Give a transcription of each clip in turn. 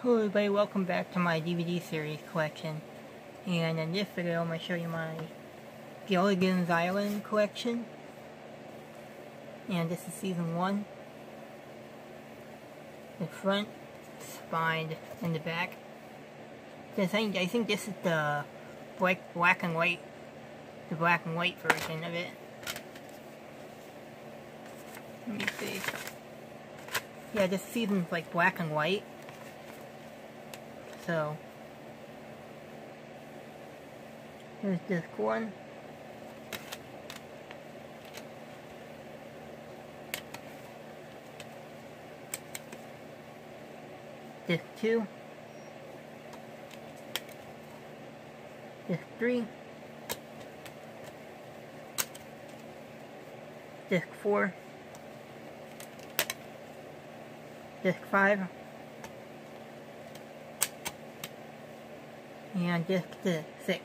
Hello everybody, welcome back to my DVD series collection. And in this video I'm going to show you my Gilligan's Island collection. And this is season 1. The front, spine, and the back. I think this is the black and white version of it. Let me see. Yeah, this season's like black and white. So, here's disc 1. Disc 2. Disc 3. Disc 4. Disc 5. And disc 6.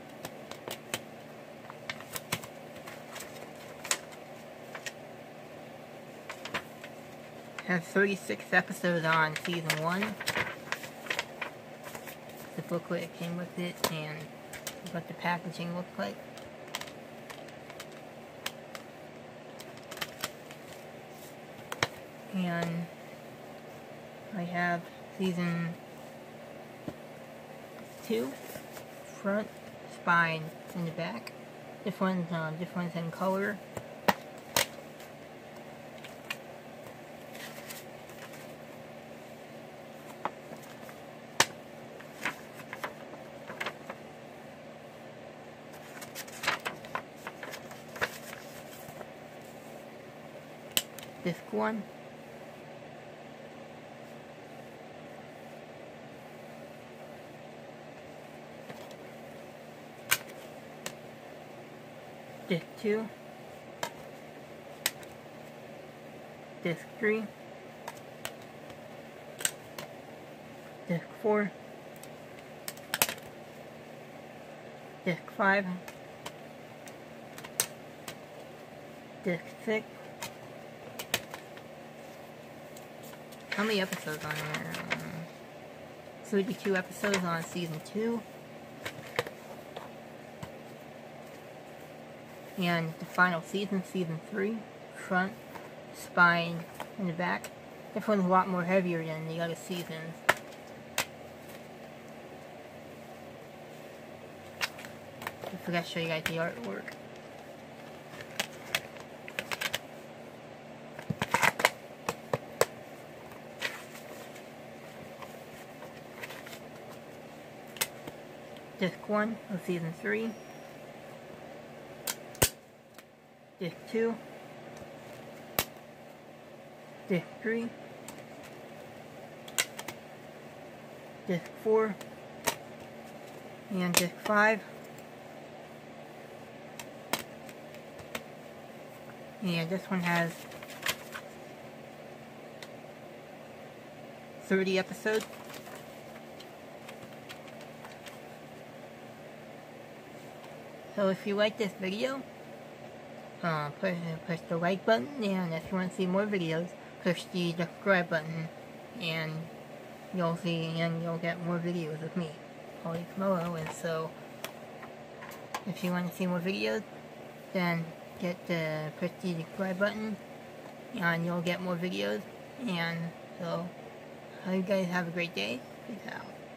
Has 36 episodes on season 1. The booklet that came with it and what the packaging looks like. And I have season 2, front, spine, and the back. This one's in color. Disc 1. Disc 2, Disc 3, Disc 4, Disc 5, Disc 6. How many episodes on there? 32 episodes on season 2. And the final season, season 3, front, spine, and the back. This one's a lot more heavier than the other seasons. I forgot to show you guys the artwork. Disc 1 of season 3. Disc 2, Disc 3, Disc 4, and Disc 5, and this one has 30 episodes. So if you like this video, push the like button, and if you want to see more videos, push the subscribe button, and you'll get more videos of me, Paulie Camillo. And so, if you want to see more videos, then push the subscribe button, and you'll get more videos. And so, hope you guys have a great day. Peace out.